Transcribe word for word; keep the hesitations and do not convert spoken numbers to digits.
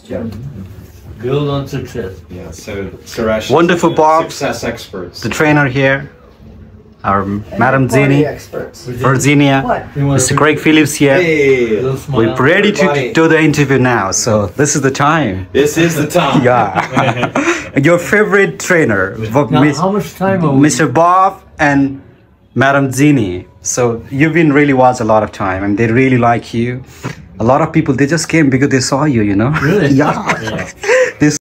Yeah. Build on success. Yeah. So Suresh. Wonderful, is, uh, Bob. Success experts. The trainer here, our Madam Party Zini, experts. Virginia, What? Mister Craig Phillips here. Hey, We're ready to everybody. do the interview now, so this is the time. This is the time. Yeah. Your favorite trainer, Now, Miss- how much time are we? Mister Bob and Madam Zini. So you've been really watched a lot of time, and they really like you. A lot of people, they just came because they saw you, you know. Really? Yeah. Yeah.